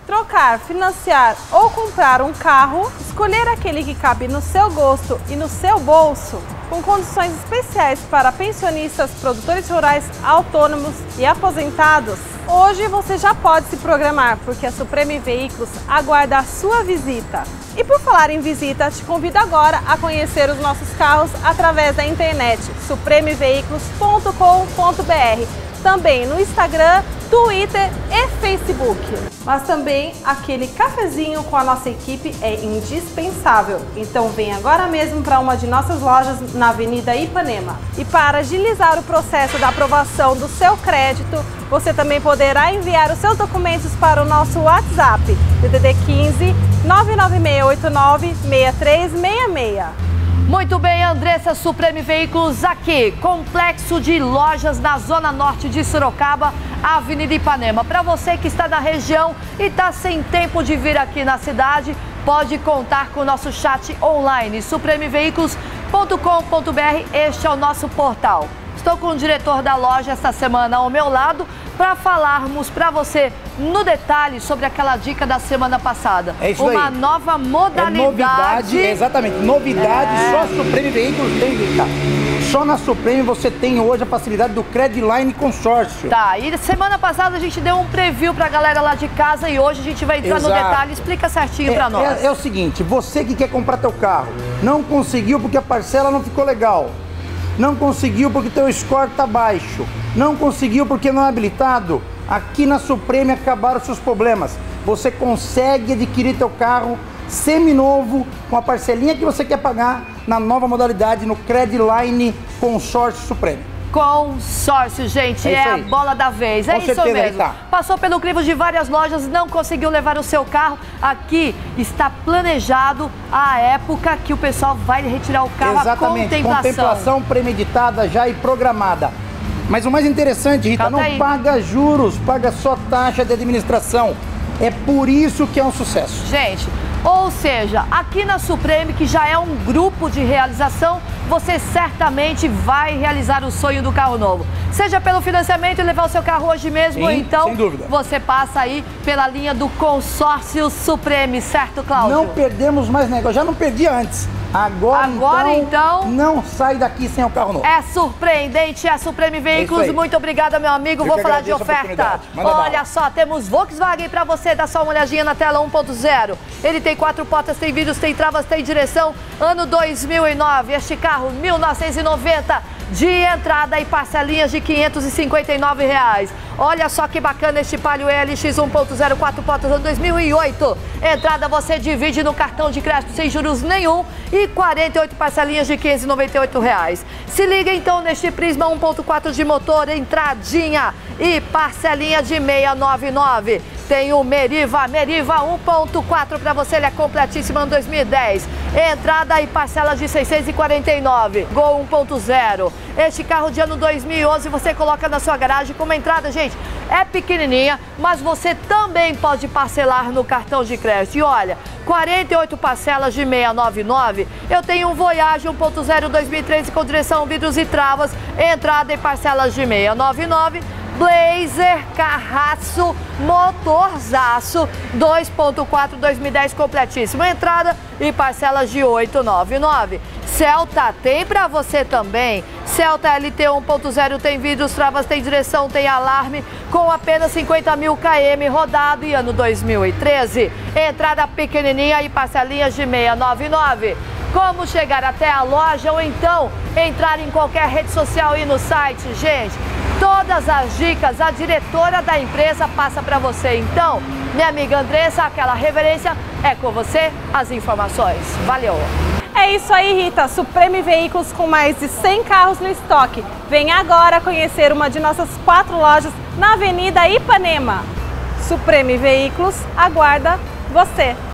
trocar, financiar ou comprar um carro, escolher aquele que cabe no seu gosto e no seu bolso, com condições especiais para pensionistas, produtores rurais, autônomos e aposentados. Hoje você já pode se programar, porque a Supreme Veículos aguarda a sua visita. E por falar em visita, te convido agora a conhecer os nossos carros através da internet, supremeveículos.com.br, também no Instagram, Twitter e Facebook. Mas também aquele cafezinho com a nossa equipe é indispensável. Então vem agora mesmo para uma de nossas lojas na Avenida Ipanema. E para agilizar o processo da aprovação do seu crédito, você também poderá enviar os seus documentos para o nosso WhatsApp, DDD 15 99689 6366. Muito bem, Andressa, Supreme Veículos aqui, complexo de lojas na zona norte de Sorocaba, Avenida Ipanema. Para você que está na região e está sem tempo de vir aqui na cidade, pode contar com o nosso chat online, supremeveículos.com.br, este é o nosso portal. Estou com o diretor da loja esta semana ao meu lado para falarmos para você no detalhe sobre aquela dica da semana passada. É isso uma aí. nova modalidade. É novidade, exatamente. Novidade, só a Supreme Veículos tem, Rita. Só na Supreme você tem hoje a facilidade do Credline Consórcio. Tá, e semana passada a gente deu um preview pra galera lá de casa e hoje a gente vai entrar no detalhe. Explica certinho pra nós. É o seguinte, você que quer comprar teu carro, não conseguiu porque a parcela não ficou legal. Não conseguiu porque teu score tá baixo. Não conseguiu porque não é habilitado. Aqui na Supreme acabaram os seus problemas. Você consegue adquirir teu carro seminovo com a parcelinha que você quer pagar na nova modalidade no Credline Consórcio Supreme. Consórcio, gente, é a bola da vez, é isso mesmo. Passou pelo crivo de várias lojas, não conseguiu levar o seu carro. Aqui está planejado a época que o pessoal vai retirar o carro. Exatamente, contemplação premeditada já e programada. Mas o mais interessante, Rita, não paga juros, paga só taxa de administração. É por isso que é um sucesso. Gente, ou seja, aqui na Supreme, que já é um grupo de realização, você certamente vai realizar o sonho do carro novo. Seja pelo financiamento e levar o seu carro hoje mesmo, ou então sem dúvida, você passa aí pela linha do Consórcio Supreme, certo, Cláudio? Não perdemos mais negócio, já não perdi antes. Agora então, não sai daqui sem o carro novo. É surpreendente, é Supreme Veículos. Muito obrigada, meu amigo. Vou falar de oferta. Olha só, temos Volkswagen para você. Dá só uma olhadinha na tela 1.0. Ele tem 4 portas, tem vidros, tem travas, tem direção. Ano 2009. Este carro, 1990. De entrada e parcelinhas de R$ 559. Olha só que bacana este Palio LX 1.0, 4 portas, ano 2008. Entrada você divide no cartão de crédito sem juros nenhum e 48 parcelinhas de R$ 598. Se liga então neste Prisma 1.4 de motor, entradinha e parcelinha de R$ 699. Tem o Meriva 1.4 para você, ele é completíssimo, ano 2010. Entrada e parcela de R$ 649. Gol 1.0. Este carro de ano 2011 você coloca na sua garagem como entrada, gente. É pequenininha, mas você também pode parcelar no cartão de crédito. E olha, 48 parcelas de R$ 699. Eu tenho um Voyage 1.0 2013 com direção, vidros e travas. Entrada e parcelas de R$ 699. Blazer, carraço, motorzaço, 2.4 2010 completíssimo. Entrada e parcelas de R$ 899. Celta tem pra você também. Celta LT 1.0 tem vidros, travas, tem direção, tem alarme, com apenas 50 mil km rodado e ano 2013. Entrada pequenininha e parcelinhas de R$ 699. Como chegar até a loja ou então entrar em qualquer rede social e no site, gente? Todas as dicas a diretora da empresa passa para você. Então, minha amiga Andressa, aquela reverência, é com você as informações. Valeu! É isso aí, Rita. Supreme Veículos com mais de 100 carros no estoque. Vem agora conhecer uma de nossas 4 lojas na Avenida Ipanema. Supreme Veículos aguarda você.